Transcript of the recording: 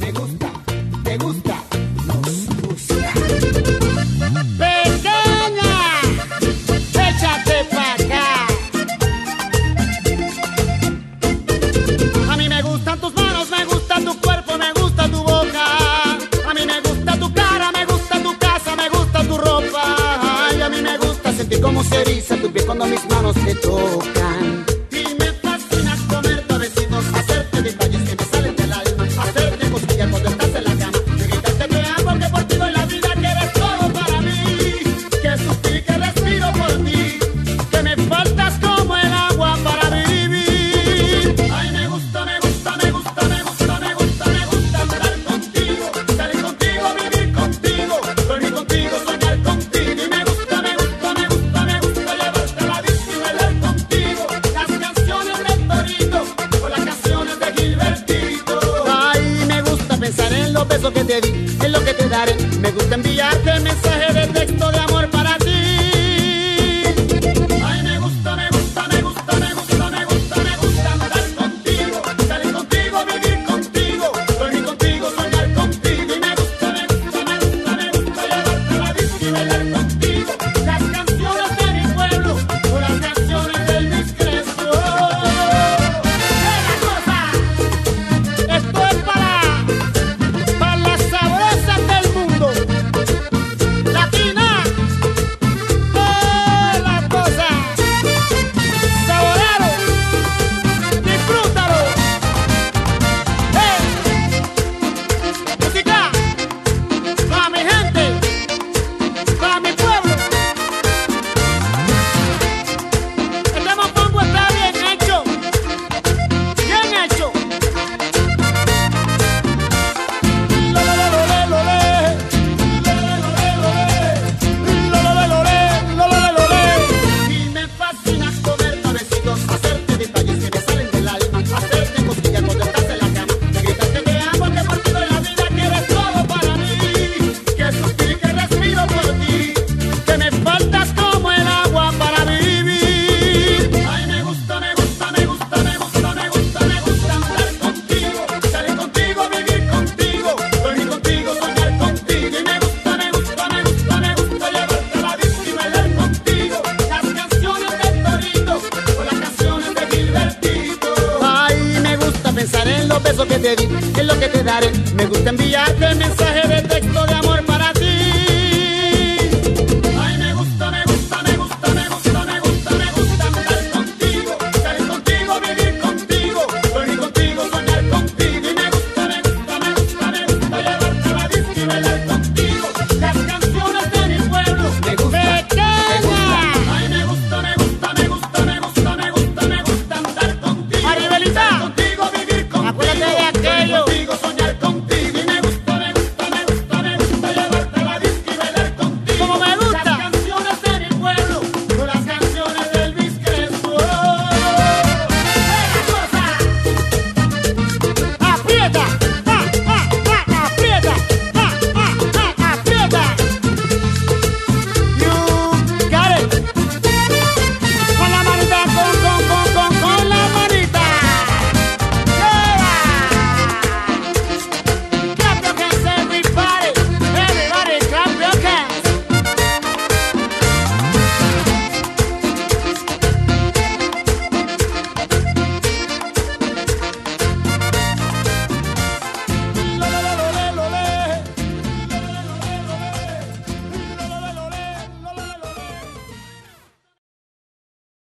me gusta, te gusta, nos gusta. Pequeña, échate pa' acá. A mí me gustan tus manos, me gusta tu cuerpo, me gusta tu boca. A mí me gusta tu cara, me gusta tu casa, me gusta tu ropa. Ay, a mí me gusta sentir cómo se eriza tu piel cuando mis manos te tocan. Y me fascina comerte a besitos, hacerte detalles que me salen del alma, hacerte cosquillas cuando estás en la cama. Me gritas que te amo, que por ti doy la vida, que eres todo para mí. Que suspiro y que respiro por ti, que me faltas como el agua para vivir. Ay, me gusta, me gusta, me gusta, me gusta, me gusta, me gusta andar contigo, salir contigo, vivir contigo, dormir contigo, soñar contigo. Y me gusta, me gusta, me gusta, me gusta llevarte a la disco y bailar contigo las canciones de Torito o las canciones de Gilbertito. Ay, me gusta pensar en los besos que te di, en lo que te daré. Me gusta enviarte mensajes de texto de amor para ti. Ay, me gusta, me gusta, me gusta, me gusta, me gusta, me gusta andar contigo, salir contigo, vivir contigo, dormir contigo, soñar contigo. Y me gusta, me gusta, me gusta, me gusta llevarte a la disco y bailar contigo las canciones de mi pueblo o las canciones del discreto. ¡Esa cosa! Esto es para las sabrosas del mundo. Latina, la cosa. Saborealo, disfrútalo. Música para mi gente, para mi pueblo. Este mofongo está bien hecho, bien hecho. Y me fascina comerte a besitos, hacerte detalles que me salen del alma, hacerte cosquillas cuando estás en la cama. Me gritas que te amo, que por ti doy la vida, que eres todo para mí. Que suspiro y que respiro por ti, que me faltas como el agua para vivir. Ay, me gusta, me gusta, me gusta, me gusta, me gusta, me gusta andar contigo, salir contigo, vivir contigo, dormir contigo, soñar contigo. Y me gusta, me gusta, me gusta, me gusta llevarte a la disco y bailar contigo las canciones de Torito o las canciones de Gilbertito. Ay, me gusta pensar en los besos que te di, en lo que te daré. Me gusta enviarte mensajes de texto de amor para